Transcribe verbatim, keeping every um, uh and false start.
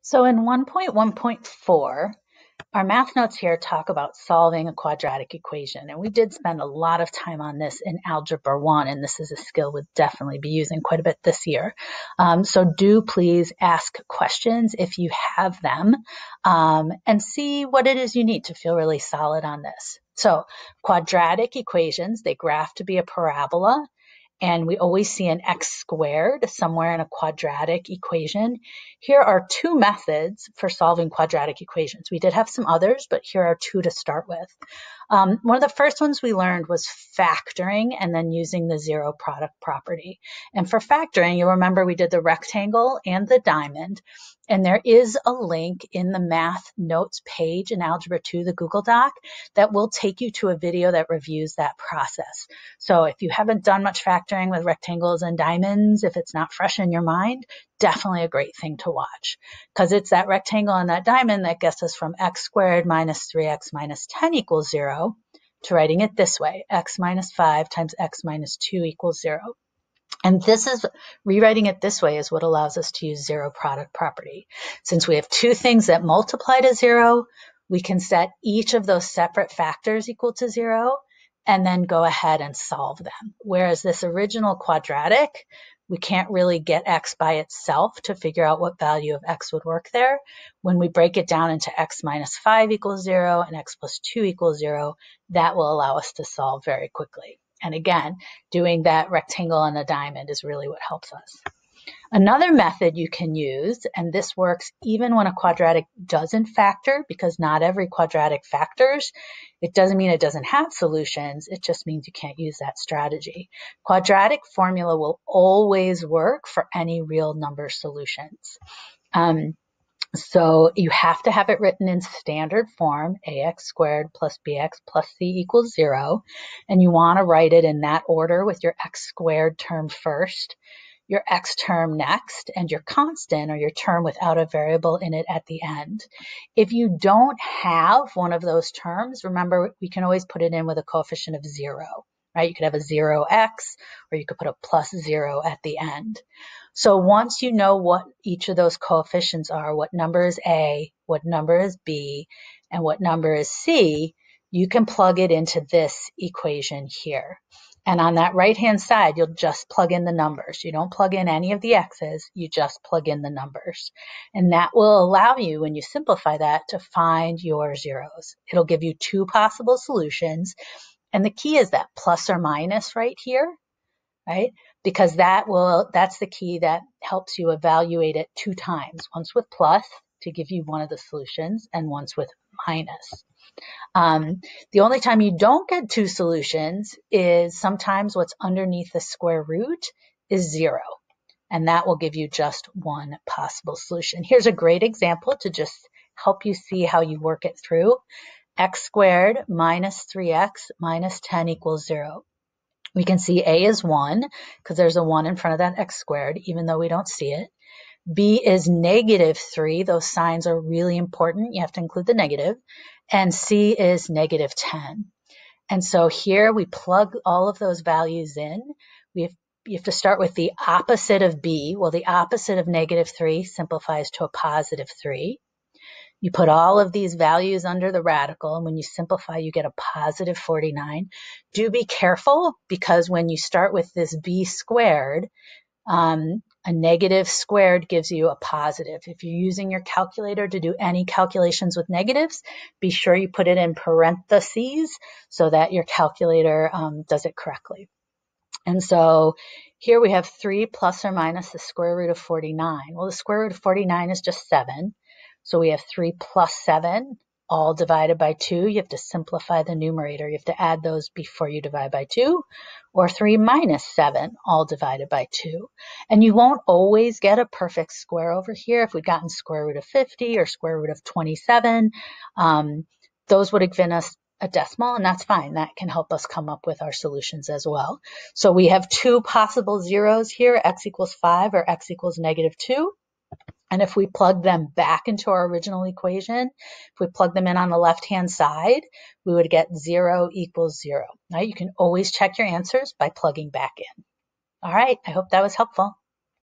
So in one point one point four, our math notes here talk about solving a quadratic equation. And we did spend a lot of time on this in Algebra one, and this is a skill we'll definitely be using quite a bit this year. Um, so do please ask questions if you have them, um, and see what it is you need to feel really solid on this. So quadratic equations, they graph to be a parabola. And we always see an x squared somewhere in a quadratic equation. Here are two methods for solving quadratic equations. We did have some others, but here are two to start with. Um, one of the first ones we learned was factoring and then using the zero product property. And for factoring, you'll remember we did the rectangle and the diamond. And there is a link in the math notes page in Algebra two, the Google Doc, that will take you to a video that reviews that process. So if you haven't done much factoring with rectangles and diamonds, if it's not fresh in your mind, definitely a great thing to watch, because it's that rectangle and that diamond that gets us from x squared minus three x minus ten equals zero to writing it this way, x minus five times x minus two equals zero. And this is, rewriting it this way is what allows us to use zero product property. Since we have two things that multiply to zero, we can set each of those separate factors equal to zero and then go ahead and solve them. Whereas this original quadratic, we can't really get x by itself to figure out what value of x would work there. When we break it down into x minus five equals zero and x plus two equals zero, that will allow us to solve very quickly. And again, doing that rectangle and a diamond is really what helps us. Another method you can use, and this works even when a quadratic doesn't factor, because not every quadratic factors. It doesn't mean it doesn't have solutions. It just means you can't use that strategy. Quadratic formula will always work for any real number solutions. Um, So you have to have it written in standard form, ax squared plus bx plus c equals zero. And you want to write it in that order with your x squared term first, your x term next, and your constant, or your term without a variable in it, at the end. If you don't have one of those terms, remember, we can always put it in with a coefficient of zero, right? You could have a zero x, or you could put a plus zero at the end. So once you know what each of those coefficients are, what number is A, what number is B, and what number is C, you can plug it into this equation here. And on that right-hand side, you'll just plug in the numbers. You don't plug in any of the x's, you just plug in the numbers. And that will allow you, when you simplify that, to find your zeros. It'll give you two possible solutions. And the key is that plus or minus right here, right? Because that will, that's the key that helps you evaluate it two times, once with plus to give you one of the solutions and once with minus. Um, the only time you don't get two solutions is sometimes what's underneath the square root is zero, and that will give you just one possible solution. Here's a great example to just help you see how you work it through. X squared minus three x minus ten equals zero. We can see A is one because there's a one in front of that x squared, even though we don't see it. B is negative three. Those signs are really important. You have to include the negative. And C is negative ten. And so here we plug all of those values in. We have, you have to start with the opposite of B. Well, the opposite of negative three simplifies to a positive three. You put all of these values under the radical, and when you simplify, you get a positive forty-nine. Do be careful, because when you start with this b squared, um, a negative squared gives you a positive. If you're using your calculator to do any calculations with negatives, be sure you put it in parentheses so that your calculator um, does it correctly. And so here we have three plus or minus the square root of forty-nine. Well, the square root of forty-nine is just seven. So we have three plus seven, all divided by two. You have to simplify the numerator. You have to add those before you divide by two. Or three minus seven, all divided by two. And you won't always get a perfect square over here. If we'd gotten square root of fifty or square root of twenty-seven, um, those would have given us a decimal, and that's fine. That can help us come up with our solutions as well. So we have two possible zeros here, x equals five or x equals negative two. And if we plug them back into our original equation, if we plug them in on the left-hand side, we would get zero equals zero. Right? You can always check your answers by plugging back in. All right, I hope that was helpful.